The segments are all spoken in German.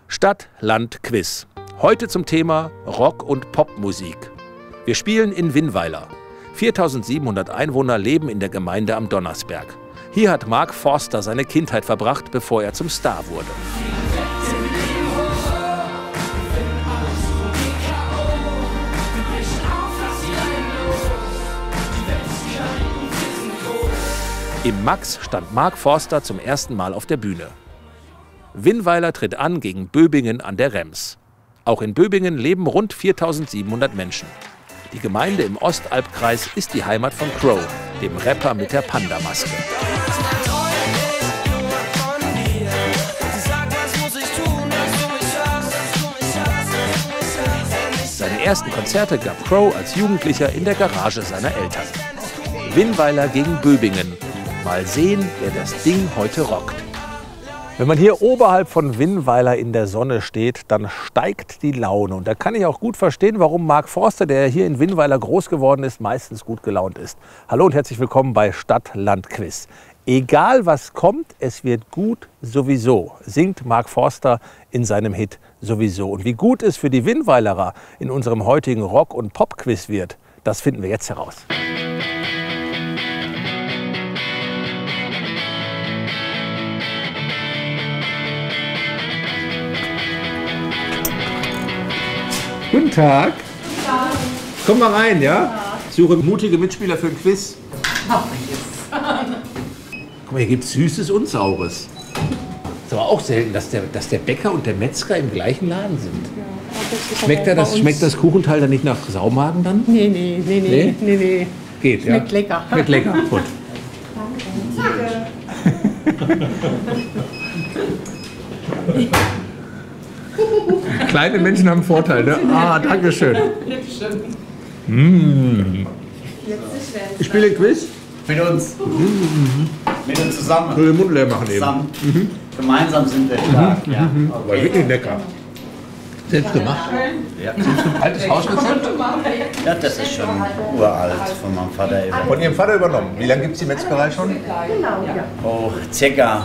Stadt, Land, Quiz. Heute zum Thema Rock- und Popmusik. Wir spielen in Winnweiler. 4700 Einwohner leben in der Gemeinde am Donnersberg. Hier hat Mark Forster seine Kindheit verbracht, bevor er zum Star wurde. Im Max stand Mark Forster zum ersten Mal auf der Bühne. Winnweiler tritt an gegen Böbingen an der Rems. Auch in Böbingen leben rund 4700 Menschen. Die Gemeinde im Ostalbkreis ist die Heimat von Crow, dem Rapper mit der Panda-Maske. Seine ersten Konzerte gab Crow als Jugendlicher in der Garage seiner Eltern. Winnweiler gegen Böbingen. Mal sehen, wer das Ding heute rockt. Wenn man hier oberhalb von Winnweiler in der Sonne steht, dann steigt die Laune. Und da kann ich auch gut verstehen, warum Mark Forster, der hier in Winnweiler groß geworden ist, meistens gut gelaunt ist. Hallo und herzlich willkommen bei Stadt, Land, Quiz. Egal was kommt, es wird gut sowieso, singt Mark Forster in seinem Hit Sowieso. Und wie gut es für die Winnweilerer in unserem heutigen Rock- und Pop-Quiz wird, das finden wir jetzt heraus. Guten Tag. Guten Tag. Komm mal rein, ja? Ich suche mutige Mitspieler für ein Quiz. Guck mal, hier gibt es Süßes und Saures. Ist aber auch selten, dass der Bäcker und der Metzger im gleichen Laden sind. Ja, schmeckt das Kuchenteil dann nicht nach Saumagen dann? Nee. Geht, ja? Schmeckt lecker. Schmeckt lecker, gut. Kleine Menschen haben Vorteil, ne? Ah, danke schön. Ich spiele ein Quiz. Mit uns. Mit uns zusammen. Ich will den Mund leer machen eben. Zusammen. Gemeinsam sind wir stark. Ja. Aber wirklich lecker. Selbst gemacht? Ja. Altes Hausrezept? Ja, das ist schon uralt von meinem Vater. Von Ihrem Vater übernommen. Wie lange gibt es die Metzgerei schon? Oh, circa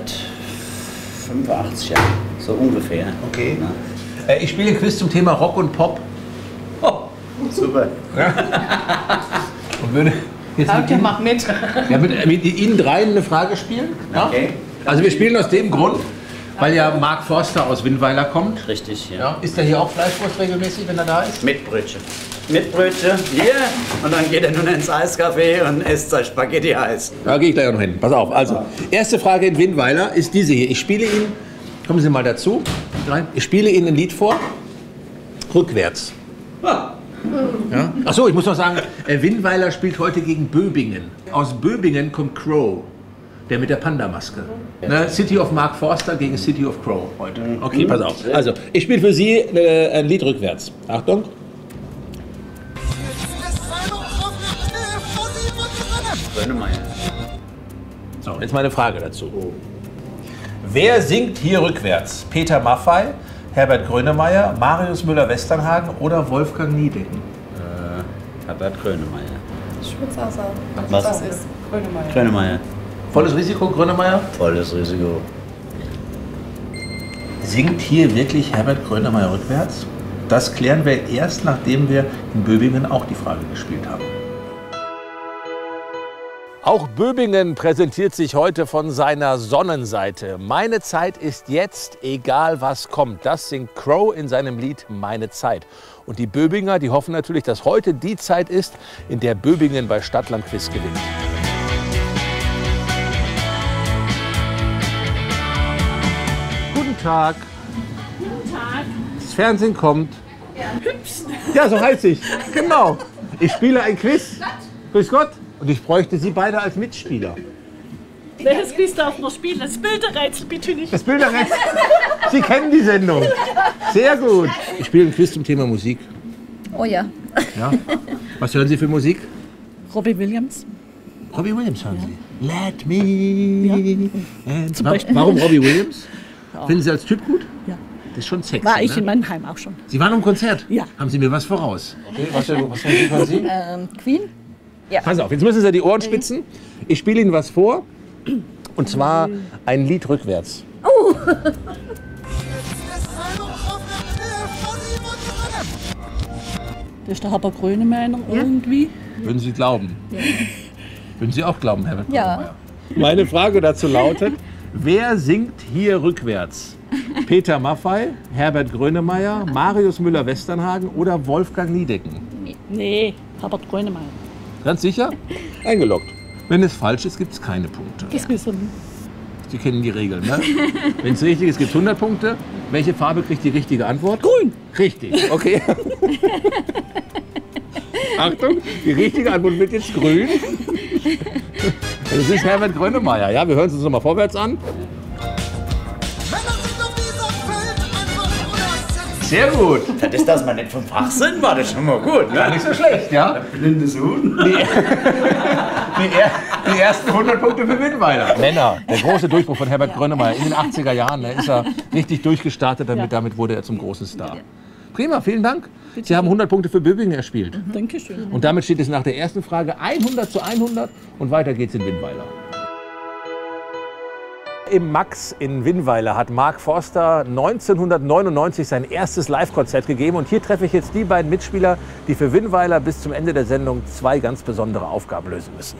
185 Jahre. So ungefähr. Okay. Ich spiele ein Quiz zum Thema Rock und Pop. Oh, super. Ja. Und würde jetzt mit Ihnen dreien eine Frage spielen. Ja? Okay. Also wir spielen aus dem Grund, weil ja Mark Forster aus Winnweiler kommt. Richtig, ja. Ja. Ist er hier auch Fleischwurst regelmäßig, wenn er da ist? Mit Brötchen. Mit Brötchen hier und dann geht er nun ins Eiscafé und isst sein Spaghetti-Eis. Da gehe ich gleich auch noch hin. Pass auf. Also, erste Frage in Winnweiler ist diese hier. Ich spiele Ihnen, kommen Sie mal dazu, ich spiele Ihnen ein Lied vor, rückwärts. Ja? Achso, ich muss noch sagen, Winnweiler spielt heute gegen Böbingen. Aus Böbingen kommt Crow, der mit der Panda-Maske. Ne? City of Mark Forster gegen City of Crow heute. Okay, pass auf. Also, ich spiele für Sie ein Lied rückwärts. Achtung. Grönemeyer. So, jetzt meine Frage dazu. Wer singt hier rückwärts? Peter Maffay, Herbert Grönemeyer, Marius Müller-Westernhagen oder Wolfgang Niedecken? Herbert Grönemeyer. Ich würde auch sagen, Was? das ist Grönemeyer. Grönemeyer. Volles Risiko, Grönemeyer? Volles Risiko. Singt hier wirklich Herbert Grönemeyer rückwärts? Das klären wir erst, nachdem wir in Böbingen auch die Frage gespielt haben. Auch Böbingen präsentiert sich heute von seiner Sonnenseite. Meine Zeit ist jetzt, egal was kommt. Das singt Crow in seinem Lied Meine Zeit. Und die Böbinger, die hoffen natürlich, dass heute die Zeit ist, in der Böbingen bei Stadt, Land, Quiz gewinnt. Guten Tag. Guten Tag. Das Fernsehen kommt. Ja, so heiß ich. Genau. Ich spiele ein Quiz. Grüß Gott. Und ich bräuchte Sie beide als Mitspieler. Welches Quiz darf noch spielen? Das Bilderrätsel bitte nicht. Das Bilderrätsel. Sie kennen die Sendung. Sehr gut. Ich spiele ein Quiz zum Thema Musik. Oh ja. Ja. Was hören Sie für Musik? Robbie Williams. Robbie Williams hören Sie. Let me. Zum Beispiel. Warum Robbie Williams? Finden Sie als Typ gut? Ja. Das ist schon sexy. War ich ne? in meinem Heim auch schon. Sie waren im Konzert? Ja. Haben Sie mir was voraus? Okay. Was hören Sie? Queen? Ja. Pass auf, jetzt müssen Sie die Ohren spitzen. Ich spiele Ihnen was vor. Und zwar ein Lied rückwärts. Das ist der Herbert Grönemeyer irgendwie. Würden Sie glauben? Ja. Würden Sie auch glauben, Herbert Ja. Grönemeyer? Meine Frage dazu lautet, wer singt hier rückwärts? Peter Maffay, Herbert Grönemeyer, Marius Müller-Westernhagen oder Wolfgang Niedecken? Nee, Herbert Grönemeyer. Ganz sicher? Eingeloggt. Wenn es falsch ist, gibt es keine Punkte. Das wissen wir. Sie kennen die Regeln, ne? Wenn es richtig ist, gibt es 100 Punkte. Welche Farbe kriegt die richtige Antwort? Grün. Richtig, okay. Achtung, die richtige Antwort wird jetzt grün. Das ist Herbert Grönemeyer. Ja, wir hören es uns nochmal vorwärts an. Sehr gut. Das ist, dass man nicht vom Fach sind, war das schon mal gut. Ja, nicht so schlecht, ja? Blindes Huhn. Die ersten 100 Punkte für Winnweiler. Männer, der große Durchbruch von Herbert Grönemeyer in den 80er Jahren. Da ist er richtig durchgestartet, damit wurde er zum großen Star. Prima, vielen Dank. Sie haben 100 Punkte für Böbingen erspielt. Dankeschön. Und damit steht es nach der ersten Frage 100:100 und weiter geht's in Winnweiler. Im Max in Winnweiler hat Mark Forster 1999 sein erstes Live-Konzert gegeben. Und hier treffe ich jetzt die beiden Mitspieler, die für Winnweiler bis zum Ende der Sendung zwei ganz besondere Aufgaben lösen müssen.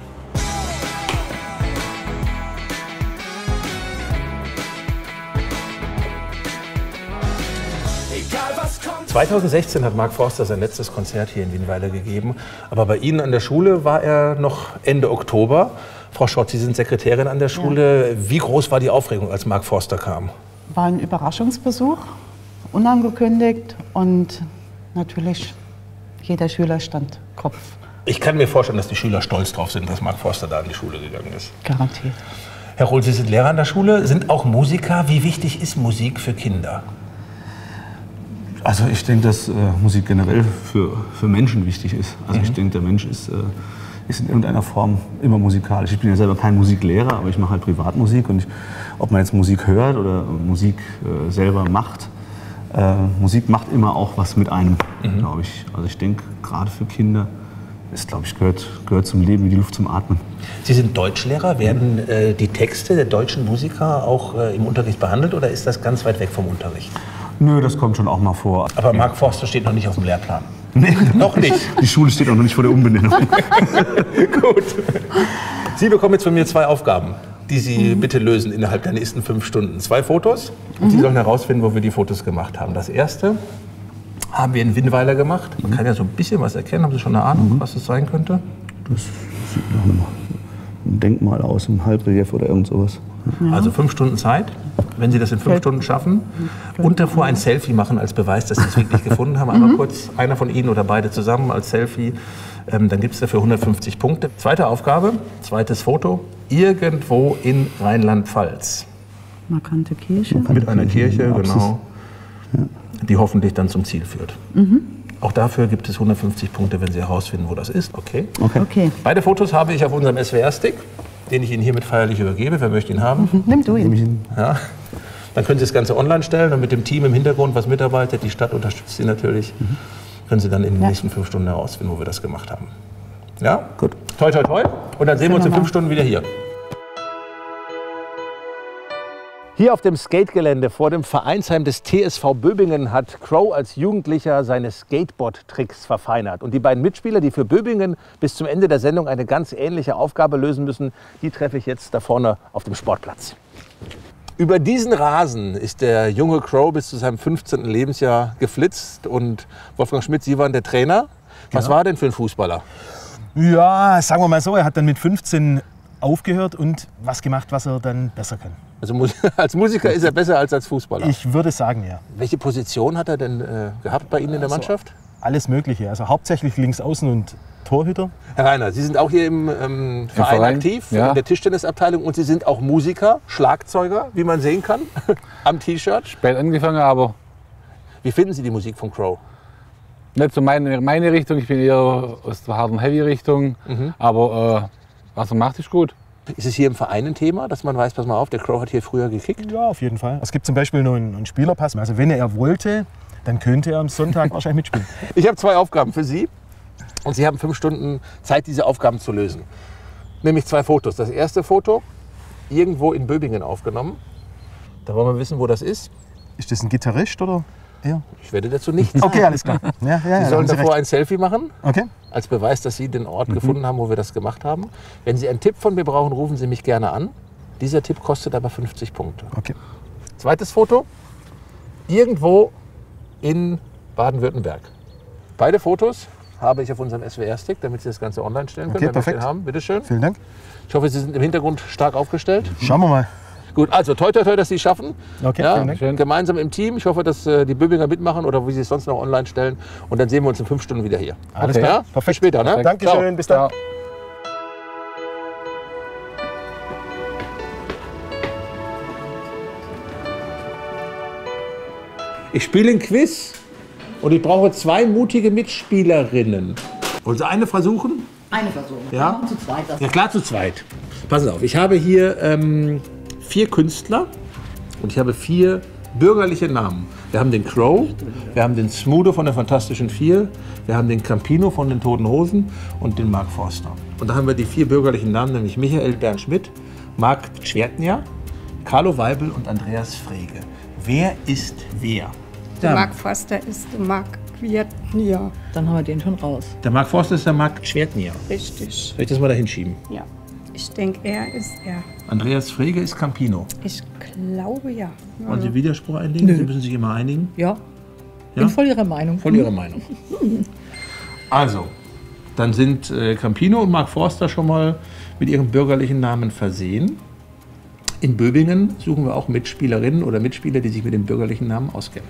2016 hat Mark Forster sein letztes Konzert hier in Winnweiler gegeben. Aber bei Ihnen an der Schule war er noch Ende Oktober. Frau Schott, Sie sind Sekretärin an der Schule. Ja. Wie groß war die Aufregung, als Mark Forster kam? War ein Überraschungsbesuch, unangekündigt und natürlich jeder Schüler stand Kopf. Ich kann mir vorstellen, dass die Schüler stolz drauf sind, dass Mark Forster da in die Schule gegangen ist. Garantiert. Herr Rohl, Sie sind Lehrer an der Schule, sind auch Musiker. Wie wichtig ist Musik für Kinder? Also ich denke, dass Musik generell für Menschen wichtig ist. Also ich denke, der Mensch ist in irgendeiner Form immer musikalisch. Ich bin ja selber kein Musiklehrer, aber ich mache halt Privatmusik. Und ob man jetzt Musik hört oder Musik selber macht, Musik macht immer auch was mit einem, glaube ich. Also ich denke, gerade für Kinder, ist, glaube ich, gehört zum Leben wie die Luft zum Atmen. Sie sind Deutschlehrer. Werden die Texte der deutschen Musiker auch im Unterricht behandelt oder ist das ganz weit weg vom Unterricht? Nö, das kommt schon auch mal vor. Aber Mark Forster steht noch nicht auf dem Lehrplan. Nee, noch nicht. Die Schule steht auch noch nicht vor der Umbenennung. Gut. Sie bekommen jetzt von mir zwei Aufgaben, die Sie bitte lösen innerhalb der nächsten 5 Stunden. 2 Fotos und Sie sollen herausfinden, wo wir die Fotos gemacht haben. Das erste haben wir in Winnweiler gemacht. Man kann ja so ein bisschen was erkennen. Haben Sie schon eine Ahnung, was es sein könnte? Das sieht nach einem Denkmal aus, ein Halbrelief oder irgend sowas. Ja. Also 5 Stunden Zeit. Wenn Sie das in 5 Stunden schaffen und davor ein Selfie machen als Beweis, dass Sie es wirklich gefunden haben, einmal kurz einer von Ihnen oder beide zusammen als Selfie, dann gibt es dafür 150 Punkte. Zweite Aufgabe, zweites Foto, irgendwo in Rheinland-Pfalz. Markante Kirche. Mit einer Kirche, genau, die hoffentlich dann zum Ziel führt. Auch dafür gibt es 150 Punkte, wenn Sie herausfinden, wo das ist. Okay. Beide Fotos habe ich auf unserem SWR-Stick, den ich Ihnen hiermit feierlich übergebe. Wer möchte ihn haben? Nimm du ihn. Ja. Dann können Sie das Ganze online stellen und mit dem Team im Hintergrund, was mitarbeitet, die Stadt unterstützt Sie natürlich, können Sie dann in den nächsten 5 Stunden herausfinden, wo wir das gemacht haben. Ja? Gut. Toi, toi, toi. Und dann sehen wir uns in 5 Stunden wieder hier. Hier auf dem Skategelände vor dem Vereinsheim des TSV Böbingen hat Crow als Jugendlicher seine Skateboard-Tricks verfeinert. Und die beiden Mitspieler, die für Böbingen bis zum Ende der Sendung eine ganz ähnliche Aufgabe lösen müssen, die treffe ich jetzt da vorne auf dem Sportplatz. Über diesen Rasen ist der junge Crow bis zu seinem 15. Lebensjahr geflitzt. Und Wolfgang Schmidt, Sie waren der Trainer. Was war denn für ein Fußballer? Ja, sagen wir mal so, er hat dann mit 15 aufgehört und was gemacht, was er dann besser kann. Also als Musiker ist er besser als Fußballer? Ich würde sagen, ja. Welche Position hat er denn gehabt bei Ihnen in der Mannschaft? Alles Mögliche, also hauptsächlich Linksaußen und Torhüter. Herr Reiner, Sie sind auch hier im Verein aktiv, in der Tischtennisabteilung und Sie sind auch Musiker, Schlagzeuger, wie man sehen kann, am T-Shirt. Spät angefangen, aber... Wie finden Sie die Musik von Crow? Nicht so meine Richtung, ich bin eher aus der Hard- und Heavy-Richtung, aber was er macht, ist gut. Ist es hier im Verein ein Thema, dass man weiß, pass mal auf, der Crow hat hier früher gekickt? Ja, auf jeden Fall. Es gibt zum Beispiel noch einen Spielerpass. Also wenn er wollte, dann könnte er am Sonntag wahrscheinlich mitspielen. Ich habe 2 Aufgaben für Sie und Sie haben 5 Stunden Zeit, diese Aufgaben zu lösen. Nämlich 2 Fotos. Das erste Foto, irgendwo in Böbingen aufgenommen. Da wollen wir wissen, wo das ist. Ist das ein Gitarrist oder? Ja. Ich werde dazu nichts Okay, alles klar. Ja, Sie da sollen haben Sie davor recht. ein Selfie machen, Okay. als Beweis, dass Sie den Ort gefunden haben, wo wir das gemacht haben. Wenn Sie einen Tipp von mir brauchen, rufen Sie mich gerne an. Dieser Tipp kostet aber 50 Punkte. Okay. Zweites Foto. Irgendwo in Baden-Württemberg. Beide Fotos habe ich auf unserem SWR-Stick, damit Sie das Ganze online stellen können. Okay, wenn wir perfekt. den haben. Bitte schön. Vielen Dank. Ich hoffe, Sie sind im Hintergrund stark aufgestellt. Schauen wir mal. Gut, also toi, toi, toi, dass Sie es schaffen. Okay, Ja, vielen Dank. gemeinsam im Team. Ich hoffe, dass die Böbinger mitmachen oder wie Sie es sonst noch online stellen. Und dann sehen wir uns in 5 Stunden wieder hier. Alles Okay, klar. ja? Perfekt. Bis später. Ne? Dankeschön. Bis dann. Ciao. Ich spiele ein Quiz und ich brauche 2 mutige Mitspielerinnen. Wollen Sie eine versuchen? Eine Person. Ja? Zu zweit. Ja, klar, zu zweit. Passen Sie auf, ich habe hier 4 Künstler und ich habe 4 bürgerliche Namen. Wir haben den Crow, wir haben den Smudo von den Fantastischen Vier, wir haben den Campino von den Toten Hosen und den Mark Forster. Und da haben wir die 4 bürgerlichen Namen, nämlich Michael Bernschmidt, Marc Tschwertner, Carlo Weibel und Andreas Frege. Wer ist wer? Der Mark Forster ist der Mark Tschwertner. Dann haben wir den schon raus. Der Mark Forster ist der Marc Tschwertner. Richtig. Soll ich das mal da hinschieben? Ja. Ich denke, er ist er. Andreas Frege ist Campino. Ich glaube ja. Wollen Sie Widerspruch einlegen? Sie müssen sich immer einigen. Ja. Ja? Bin voll Ihrer Meinung. Von Ihrer Meinung. Also, dann sind Campino und Mark Forster schon mal mit ihrem bürgerlichen Namen versehen. In Böbingen suchen wir auch Mitspielerinnen oder Mitspieler, die sich mit dem bürgerlichen Namen auskennen.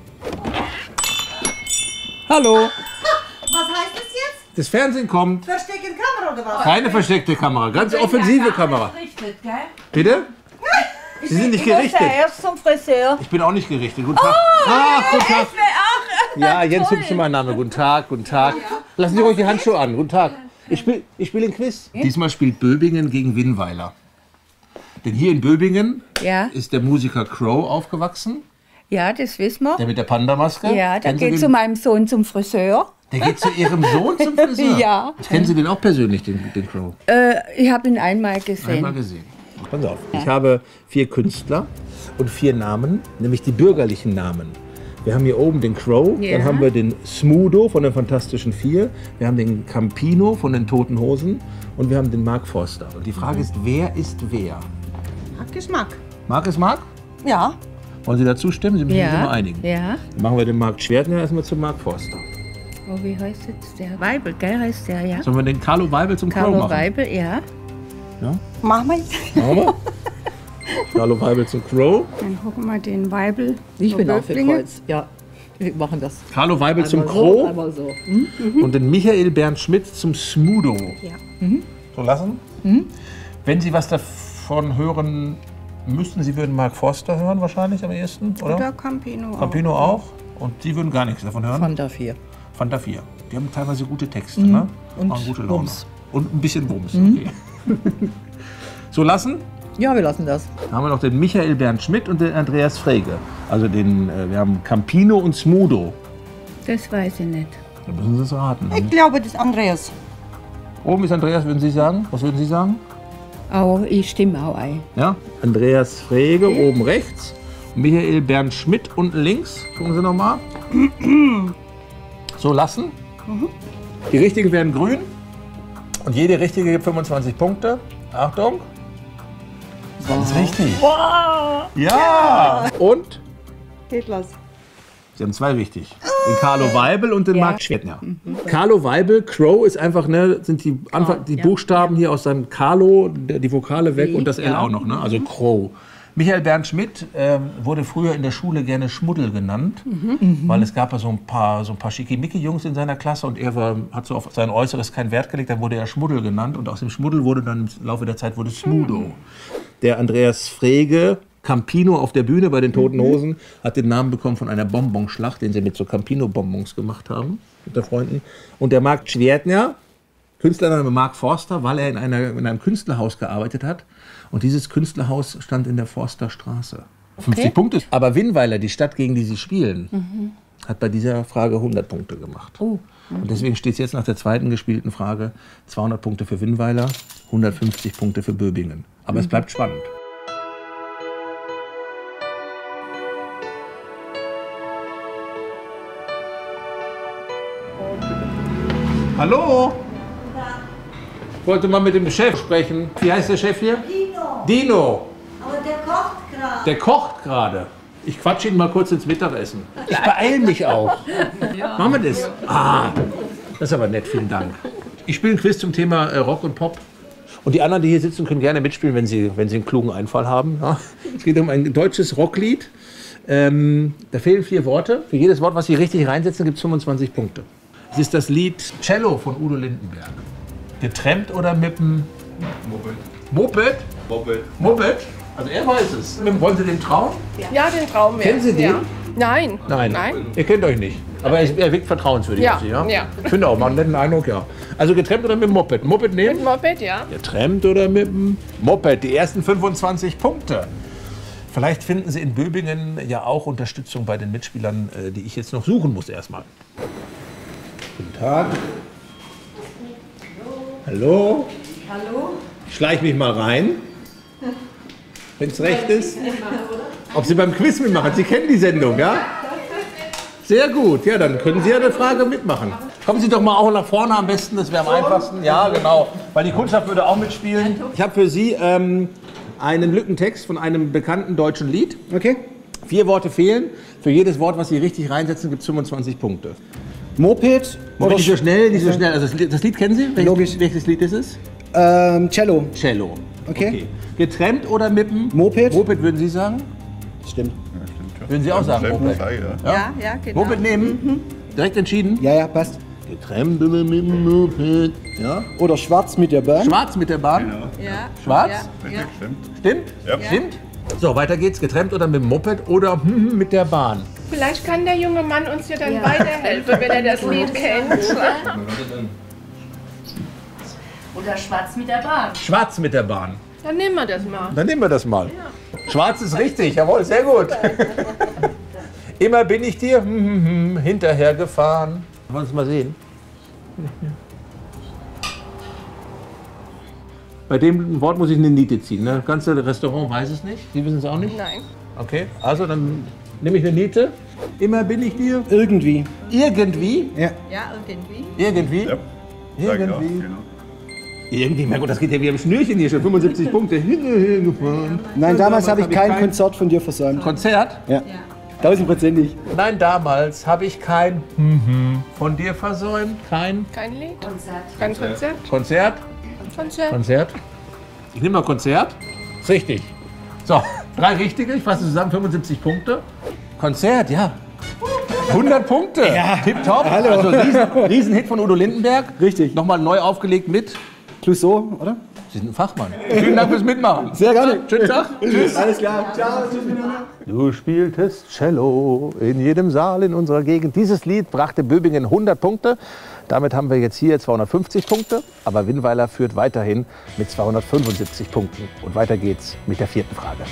Hallo, Was heißt das jetzt? das Fernsehen kommt. Versteckte Kamera oder was? Keine versteckte Kamera, ganz offensive Kamera. Gerichtet, gell? Bitte? Sie sind nicht gerichtet. Erst zum Friseur. Ich bin auch nicht gerichtet. Guten Tag. Guten Tag. Ja, Jens Hübsch ist mein Name. Guten Tag, guten Tag. Lassen Sie ruhig die Handschuhe an. Guten Tag. Ich spiele ein Quiz. Diesmal spielt Böbingen gegen Winnweiler. Denn hier in Böbingen Ja, ist der Musiker Crow aufgewachsen, ja, das wissen wir. der mit der Pandamaske. Ja, der Kennen Sie geht den? zu meinem Sohn zum Friseur. Der geht zu Ihrem Sohn zum Friseur? Ja. Kennen Sie den auch persönlich, den Crow? Ich habe ihn einmal gesehen. Einmal gesehen. Pass auf. Ich habe 4 Künstler und 4 Namen, nämlich die bürgerlichen Namen. Wir haben hier oben den Crow, Ja. dann haben wir den Smudo von den Fantastischen Vier, wir haben den Campino von den Toten Hosen und wir haben den Mark Forster. Und die Frage ist, wer ist wer? Geschmack. Mark ist Mark? Ja. Wollen Sie dazu stimmen? Sie müssen sich immer Ja, einigen. ja. Dann machen wir den Mark Tschwertner erstmal zum Mark Forster. Oh, wie heißt jetzt der? Weibel, gell, heißt der, ja? Sollen wir den Carlo Weibel zum Crow Carlo machen? Weibel, ja. Machen wir. Machen wir? Carlo Weibel zum Crow. Dann gucken wir den Weibel. Ich bin auch für Böblinge. Kreuz. Ja, wir machen das. Carlo Weibel zum Einmal Crow. so, einmal so. Und den Michael Bernd Schmidt zum Smudo. Ja. So lassen? Wenn Sie was davon hören müssten, Sie würden Mark Forster hören wahrscheinlich am ehesten, oder? Oder Campino. Campino auch. Und Sie würden gar nichts davon hören? Fanta 4. Fanta 4. Die haben teilweise gute Texte, ne? Und Machen gute Laune. Wumms. Und ein bisschen Wumms, okay. So lassen? Ja, wir lassen das. Dann haben wir noch den Michael Bernd Schmidt und den Andreas Frege. Also wir haben Campino und Smudo. Das weiß ich nicht. Da müssen Sie es raten. Ich glaube, das ist Andreas. Oben ist Andreas, würden Sie sagen? Was würden Sie sagen? Aber ich stimme auch ein. Ja, Andreas Frege oben rechts, Michael Bernd Schmidt unten links. Gucken Sie nochmal. So lassen. Die richtigen werden grün und jede richtige gibt 25 Punkte. Achtung. Das ist richtig. Ja. Und Geht los. Sie haben 2 richtig. Den Carlo Weibel und den Ja. Mark Schwertner. Carlo Weibel, Crow ist einfach, ne, sind die, die Buchstaben hier aus seinem Carlo, die Vokale weg und das L auch noch, ne? Also Crow. Michael Bernd Schmidt wurde früher in der Schule gerne Schmuddel genannt, weil es gab ja so ein paar Schickimicki-Jungs in seiner Klasse und er hat so auf sein Äußeres keinen Wert gelegt, dann wurde er Schmuddel genannt und aus dem Schmuddel wurde dann im Laufe der Zeit Smudo. Der Andreas Frege, Campino auf der Bühne bei den Toten Hosen, hat den Namen bekommen von einer Bonbonschlacht, den sie mit so Campino-Bonbons gemacht haben, mit den Freunden. Und der Marc Tschwertner, Künstlername Mark Forster, weil er in einem Künstlerhaus gearbeitet hat. Und dieses Künstlerhaus stand in der Forsterstraße. 50 Punkte. Aber Winnweiler, die Stadt, gegen die sie spielen, hat bei dieser Frage 100 Punkte gemacht. Und deswegen steht es jetzt nach der zweiten gespielten Frage 200 Punkte für Winnweiler, 150 Punkte für Böbingen. Aber es bleibt spannend. Hallo? Ich wollte mal mit dem Chef sprechen. Wie heißt der Chef hier? Dino. Dino. Aber der kocht gerade. Der kocht gerade. Ich quatsche ihn mal kurz ins Mittagessen. Ich beeile mich auch. Machen wir das? Ah, das ist aber nett, vielen Dank. Ich spiele ein Quiz zum Thema Rock und Pop. Und die anderen, die hier sitzen, können gerne mitspielen, wenn sie einen klugen Einfall haben. Ja. Es geht um ein deutsches Rocklied. Da fehlen 4 Worte. Für jedes Wort, was Sie richtig reinsetzen, gibt es 25 Punkte. Es ist das Lied Cello von Udo Lindenberg. Getrennt oder mit dem Moped? Moped? Moped. Moped? Also er weiß es. Wollen Sie den trauen? Ja, den trauen wir. Kennen Sie den? Ja. Nein. Nein. Ihr kennt euch nicht. Aber er wirkt vertrauenswürdig auf Sie, ja? Ja. Ich finde auch, man hat einen netten Eindruck, ja. Also getrennt oder mit dem Moped? Moped nehmen? Mit Moped, ja. Getrennt oder mit dem Moped? Die ersten 25 Punkte. Vielleicht finden Sie in Böbingen ja auch Unterstützung bei den Mitspielern, die ich jetzt noch suchen muss erstmal. Guten Tag. Hallo. Hallo? Ich schleiche mich mal rein, wenn es recht ist. Ob Sie beim Quiz mitmachen? Sie kennen die Sendung, ja? Sehr gut. Ja, dann können Sie ja eine Frage mitmachen. Kommen Sie doch mal auch nach vorne am besten, das wäre am einfachsten. Ja, genau. Weil die Kundschaft würde auch mitspielen. Ich habe für Sie einen Lückentext von einem bekannten deutschen Lied. Okay. 4 Worte fehlen. Für jedes Wort, was Sie richtig reinsetzen, gibt es 25 Punkte. Moped? Oder nicht so schnell, nicht so schnell. Also das Lied kennen Sie? Logisch. Welches Lied ist es? Cello. Cello. Okay. Getrennt oder mit dem Moped? Moped würden Sie sagen? Stimmt. Würden Sie auch sagen, Moped? Ja, genau. Moped nehmen? Direkt entschieden? Ja, passt. Getrennt oder mit dem Moped? Ja. Oder schwarz mit der Bahn? Schwarz mit der Bahn? Ja. Schwarz? Ja. Stimmt? Ja. Stimmt? So, weiter geht's. Getrennt oder mit dem Moped oder mit der Bahn? Vielleicht kann der junge Mann uns ja dann weiterhelfen, wenn er das Lied kennt. Oder schwarz mit der Bahn. Schwarz mit der Bahn. Dann nehmen wir das mal. Dann nehmen wir das mal. Schwarz ist richtig, jawohl, sehr gut. Immer bin ich dir hinterher gefahren. Wollen wir uns mal sehen? Bei dem Wort muss ich eine Niete ziehen. Ne? Das ganze Restaurant weiß es nicht. Sie wissen es auch nicht? Nein. Okay, also dann nehme ich eine Niete. Immer bin ich dir. Irgendwie. Irgendwie? Ja. Ja, irgendwie. Irgendwie? Ja. Irgendwie. Irgendwie, mein Gott, das geht ja wie am Schnürchen hier schon. 75 Punkte. Hinterher gefahren. Nein, damals habe ich kein Konzert von dir versäumt. Konzert? Ja. 1000%ig. Nein, damals habe ich kein von dir versäumt. Kein Lied? Kein Konzert? Konzert? Konzert. Ich nehme mal Konzert. Ist richtig. So, 3 richtige. Ich fasse zusammen 75 Punkte. Konzert, ja. 100 Punkte. Ja. Tipptopp. Hallo. Also Riesenhit von Udo Lindenberg. Richtig. Nochmal neu aufgelegt mit Clouseau, oder? Sie sind ein Fachmann. Vielen Dank fürs Mitmachen. Sehr gerne. Schönen Tag. Tschüss. Alles klar. Ciao. Tschüss miteinander. Du spieltest Cello in jedem Saal in unserer Gegend. Dieses Lied brachte Böbingen 100 Punkte. Damit haben wir jetzt hier 250 Punkte. Aber Winnweiler führt weiterhin mit 275 Punkten. Und weiter geht's mit der 4. Frage.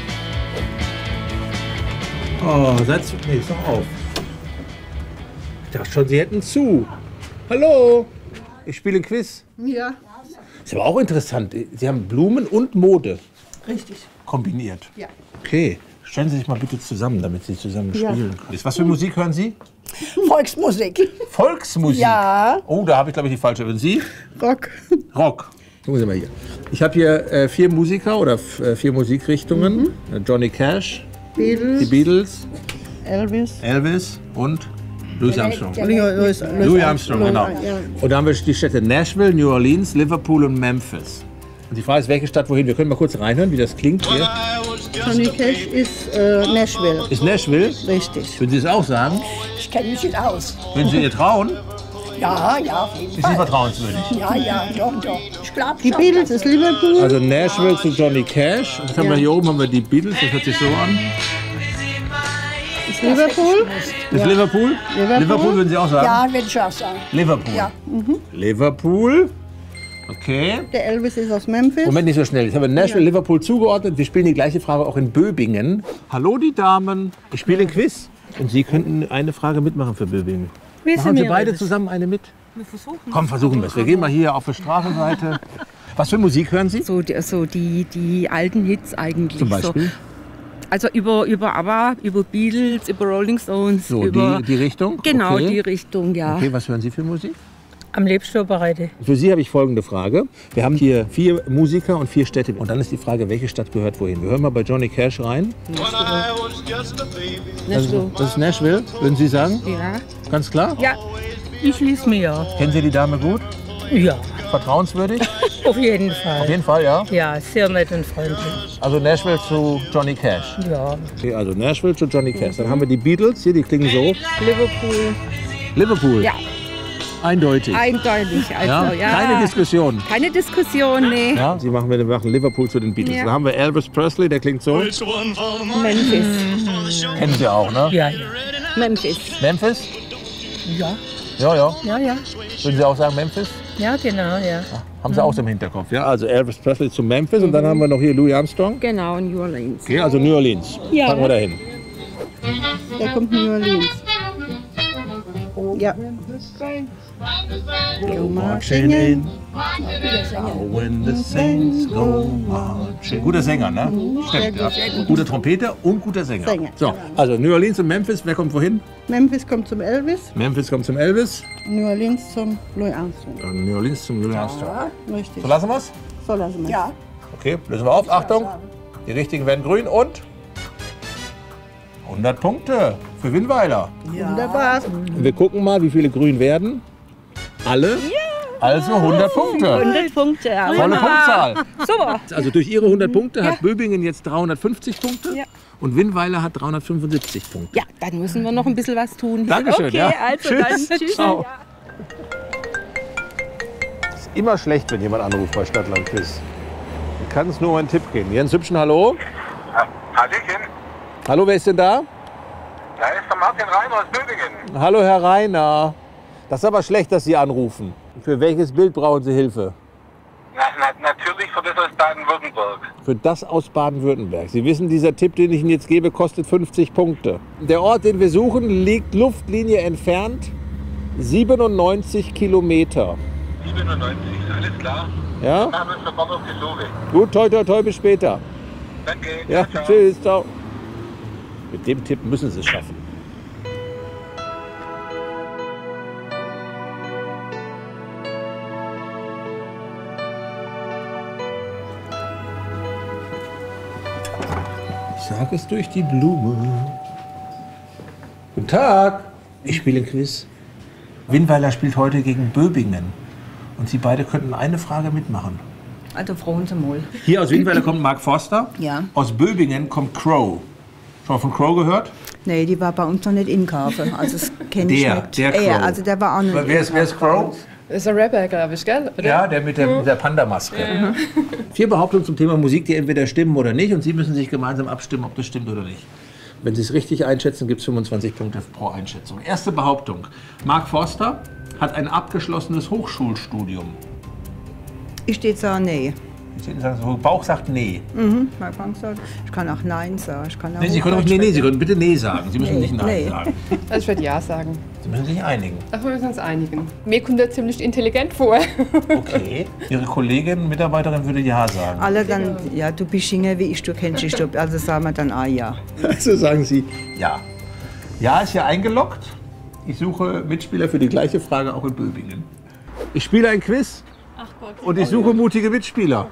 Oh, nee, ist noch auf. Ich dachte schon, Sie hätten zu. Hallo, ich spiele ein Quiz. Ja. Ist aber auch interessant. Sie haben Blumen und Mode Richtig. kombiniert. Ja. Okay, stellen Sie sich mal bitte zusammen, damit Sie zusammen spielen können. Was für Musik hören Sie? Volksmusik. Volksmusik? Ja. Oh, da habe ich, glaube ich, die falsche. Und Sie? Rock. Rock. Gucken Sie mal hier. Ich habe hier 4 Musiker oder 4 Musikrichtungen. Johnny Cash, Beatles. die Beatles, Elvis. Und Louis Armstrong. Louis Armstrong, genau. Ja. Und da haben wir die Städte Nashville, New Orleans, Liverpool und Memphis. Und die Frage ist, welche Stadt wohin? Wir können mal kurz reinhören, wie das klingt hier. Johnny Cash ist Nashville. Ist Nashville? Richtig. Würden Sie es auch sagen? Ich kenne mich nicht aus. Würden Sie ihr trauen? Ja, auf jeden Ist Sie vertrauenswürdig? Ja, doch. Ich glaube Die Beatles ist Liverpool. Also Nashville zu Johnny Cash. Und haben wir hier oben haben wir die Beatles, das hört sich so an. Ist Liverpool? Ist Liverpool? Liverpool würden Sie auch sagen? Ja, würde ich auch sagen. Liverpool. Ja. Liverpool. Okay. Der Elvis ist aus Memphis. Moment, nicht so schnell. Ich habe Nashville, Liverpool zugeordnet. Wir spielen die gleiche Frage auch in Böbingen. Hallo, die Damen. Ich spiele ein Quiz. Und Sie könnten eine Frage mitmachen für Böbingen. Machen Sie beide zusammen eine mit? Wir versuchen. Komm, versuchen wir es. Wir gehen mal hier auf die Straßenseite. Was für Musik hören Sie? So die alten Hits eigentlich. Zum Beispiel? Also über ABBA, über Beatles, über Rolling Stones. So, über die Richtung? Genau, Okay. die Richtung, ja. Okay, was hören Sie für Musik? Am liebsten Operette. Für Sie habe ich folgende Frage. Wir haben hier 4 Musiker und 4 Städte. Und dann ist die Frage, welche Stadt gehört wohin? Wir hören mal bei Johnny Cash rein. Nashville. Das ist Nashville, würden Sie sagen? Ja. Ganz klar? Ja, ich schließe mir ja. Kennen Sie die Dame gut? Ja, Vertrauenswürdig? auf jeden Fall. Auf jeden Fall, ja? Ja, sehr nett und freundlich. Also Nashville zu Johnny Cash. Ja. Okay, also Nashville zu Johnny Cash. Dann haben wir die Beatles, hier, die klingen so. Liverpool. Liverpool. Ja. Eindeutig. Eindeutig. Also, Ja? ja. Keine Diskussion. Keine Diskussion, nee. Ja, wir machen Liverpool zu den Beatles. Ja. Dann haben wir Elvis Presley, der klingt so. Memphis. Kennen Sie auch, ne? Ja, ja. Memphis. Memphis? Ja. Ja, ja. Ja, ja. Würden Sie auch sagen Memphis? Ja, genau, ja. Haben Sie auch so im Hinterkopf, ja? Also Elvis Presley zu Memphis und dann haben wir noch hier Louis Armstrong. Genau, New Orleans. Okay, also New Orleans. Ja. Packen wir da hin. Der kommt New Orleans. Ja. Go Marching in, when the saints go marching. Guter Sänger, ne? Stimmt, ja. Guter Trompeter und guter Sänger. So, also New Orleans und Memphis, wer kommt wohin? Memphis kommt zum Elvis, Memphis kommt zum Elvis. New Orleans zum Louis Armstrong. Und New Orleans zum Louis Armstrong. Richtig. So lassen wir's? So lassen wir. Ja. Okay, lösen wir auf. Achtung, die richtigen werden grün und 100 Punkte für Winnweiler. Wunderbar. Und wir gucken mal, wie viele grün werden. Alle? Also 100 Punkte. 100 Punkte. Ja. Volle Punktzahl. Super. Also durch ihre 100 Punkte hat Böbingen jetzt 350 Punkte und Winnweiler hat 375 Punkte. Ja, dann müssen wir noch ein bisschen was tun. Dankeschön. Okay, ja. also Tschüss. dann tschüss. Ciao. Es ist immer schlecht, wenn jemand anruft bei Stadtland Quiz. Ich kann es nur einen Tipp geben. Jens Hübschen, hallo. Hallöchen, Hallo, wer ist denn da? da ist der Martin Reiner aus Böbingen. Hallo, Herr Reiner. Das ist aber schlecht, dass Sie anrufen. Für welches Bild brauchen Sie Hilfe? Natürlich für das aus Baden-Württemberg. Für das aus Baden-Württemberg. Sie wissen, dieser Tipp, den ich Ihnen jetzt gebe, kostet 50 Punkte. Der Ort, den wir suchen, liegt Luftlinie entfernt 97 Kilometer. 97, alles klar. Ja? Machen wir uns sofort auf die Suche. Gut, toi, toi, toi, bis später. Danke. Ja, ciao. tschüss, ciao. Mit dem Tipp müssen Sie es schaffen. Ich sag es durch die Blume. Guten Tag. Ich spiele ein Quiz. Winnweiler spielt heute gegen Böbingen. Und Sie beide könnten eine Frage mitmachen. Also fragen Sie mal. Hier aus Winnweiler kommt Mark Forster. Ja. Aus Böbingen kommt Crow. Schon mal von Crow gehört? Nee, die war bei uns noch nicht in Kaufen. Also das kenne ich nicht. Der Crow. Also der war auch nicht. Wer ist Crow? Das ist ein Rapper, glaube ich, gell? Oder? Ja, der mit der Panda-Maske. Ja. 4 Behauptungen zum Thema Musik, die entweder stimmen oder nicht. Und Sie müssen sich gemeinsam abstimmen, ob das stimmt oder nicht. Wenn Sie es richtig einschätzen, gibt es 25 Punkte pro Einschätzung. Erste Behauptung. Mark Forster hat ein abgeschlossenes Hochschulstudium. Ich stehe sagen, nee. Bauch sagt nee. Mein Frank sagt, ich kann auch Nein sagen. Ich kann auch Nee, Sie können auch nee, Sie können bitte nee sagen. Sie müssen Nee, nicht Nein nee. sagen. Also ich würde Ja sagen. Sie müssen sich einigen. Ach, wir müssen uns einigen. Mir kommt er ziemlich intelligent vor. Okay. Ihre Kollegin, Mitarbeiterin würde Ja sagen. Alle dann, ja, du bist jünger wie ich, du kennst dich. Also sagen wir dann auch ja. Also sagen Sie Ja. Ja ist ja eingeloggt. Ich suche Mitspieler für die gleiche Frage auch in Böbingen. Ich spiele ein Quiz. Und ich suche mutige Mitspieler.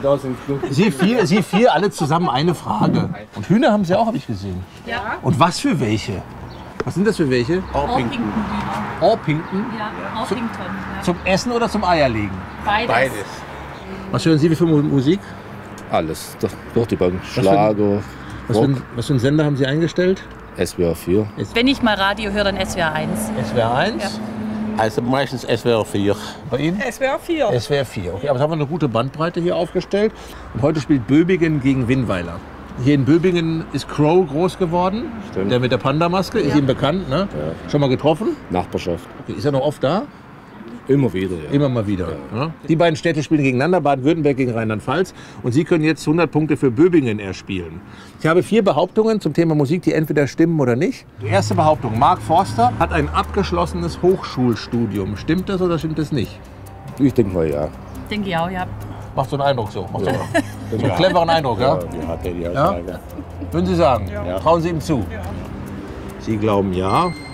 Sie vier, alle zusammen eine Frage. Und Hühner haben Sie auch, habe ich gesehen. Ja. Und was für welche? Was sind das für welche? Orpington. Orpington? Ja, Orpington. Ja. Zum Essen oder zum Eierlegen? Beides. Was hören Sie für Musik? Alles, durch die Bank. Schlager, Rock. Was für einen Sender haben Sie eingestellt? SWR 4. Wenn ich mal Radio höre, dann SWR 1. SWR 1? Ja. Also meistens SWR 4. Bei Ihnen? SWR 4. SWR 4. Okay, aber jetzt haben wir eine gute Bandbreite hier aufgestellt. Und heute spielt Böbingen gegen Winnweiler. Hier in Böbingen ist Crow groß geworden. Stimmt. Der mit der Panda-Maske. Ist Ihnen bekannt, ne? Ja. Schon mal getroffen? Nachbarschaft. Okay, ist er noch oft da? Immer wieder, ja. Immer mal wieder. Ja. Die beiden Städte spielen gegeneinander, Baden-Württemberg gegen Rheinland-Pfalz. Und Sie können jetzt 100 Punkte für Böbingen erspielen. Ich habe 4 Behauptungen zum Thema Musik, die entweder stimmen oder nicht. Die erste Behauptung. Mark Forster hat ein abgeschlossenes Hochschulstudium. Stimmt das oder stimmt das nicht? Ich denke mal ja. Denke ich auch, ja. Macht so einen Eindruck so. Macht so einen cleveren Eindruck, ja? Ja, denke ich auch Ja? sagen. Würden Sie sagen? Ja. Trauen Sie ihm zu? Sie glauben ja.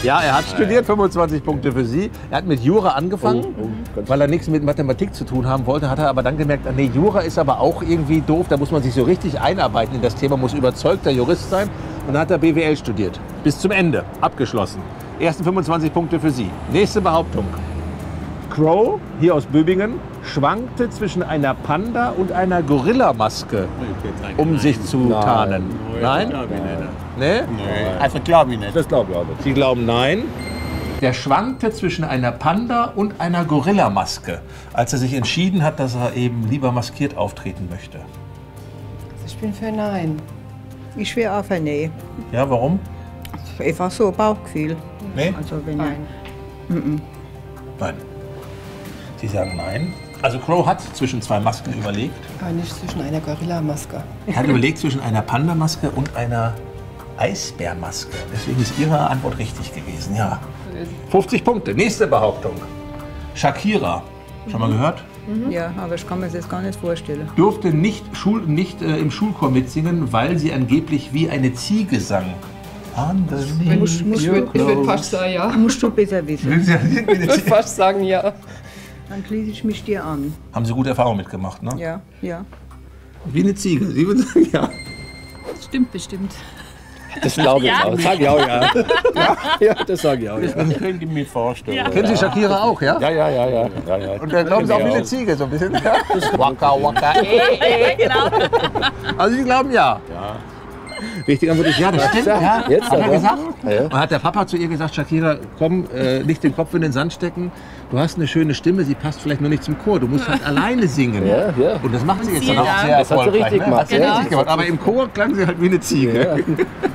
Ja, er hat studiert, 25 Punkte für Sie. Er hat mit Jura angefangen, weil er nichts mit Mathematik zu tun haben wollte. Hat er aber dann gemerkt, nee, Jura ist aber auch irgendwie doof. Da muss man sich so richtig einarbeiten in das Thema, muss überzeugter Jurist sein. Und dann hat er BWL studiert. Bis zum Ende. Abgeschlossen. Ersten 25 Punkte für Sie. Nächste Behauptung. Crow, hier aus Böbingen, schwankte zwischen einer Panda und einer Gorillamaske, um sich zu tarnen. Nein? Nee? Also glaube ich nicht. Das glaube ich auch nicht. Sie glauben nein? Der schwankte zwischen einer Panda und einer Gorillamaske, als er sich entschieden hat, dass er eben lieber maskiert auftreten möchte. Ich bin für Nein. Ich wäre auch für Nee. Ja, warum? Einfach so, Bauchgefühl. Nee? Also wenn Nein. Nein. Sie sagen nein. Also Crow hat zwischen zwei Masken überlegt. Aber nicht zwischen einer Gorilla-Maske. Er hat überlegt zwischen einer Panda-Maske und einer Eisbärmaske. Deswegen ist Ihre Antwort richtig gewesen, ja. 50 Punkte. Nächste Behauptung. Shakira, schon mal gehört? Ja, aber ich kann mir das jetzt gar nicht vorstellen. Durfte nicht im Schulchor mitsingen, weil sie angeblich wie eine Ziege sang. Ich würde fast sagen, ja. Musst du besser wissen. Ich würde fast sagen, ja. Dann schließe ich mich dir an. Haben Sie gute Erfahrungen mitgemacht, ne? Ja, ja. Wie eine Ziege. Sie würden sagen, ja. Das stimmt bestimmt. Das glaube ich auch. Das sage ich auch, ja. Ja, das sage ich auch, ja. Das könnte ich mir vorstellen. Ja. Kennen Sie Shakira auch, ja? Ja. Und dann glauben Sie auch wie eine Ziege, so ein bisschen. Ja? Waka, waka, Genau. Also Sie glauben ja. Ja. Richtige Antwort ist ja, das stimmt. Ja. Jetzt Hat er aber. gesagt? Ja. Und hat der Papa zu ihr gesagt, Shakira, komm, nicht den Kopf in den Sand stecken. Du hast eine schöne Stimme, sie passt vielleicht nur nicht zum Chor. Du musst halt alleine singen. Ja. Und das macht sie jetzt Vielen dann auch Dank. sehr Das hat sie erfolgreich. richtig Ne? gemacht. Hat sie Genau. richtig gemacht. Aber im Chor klang sie halt wie eine Ziege.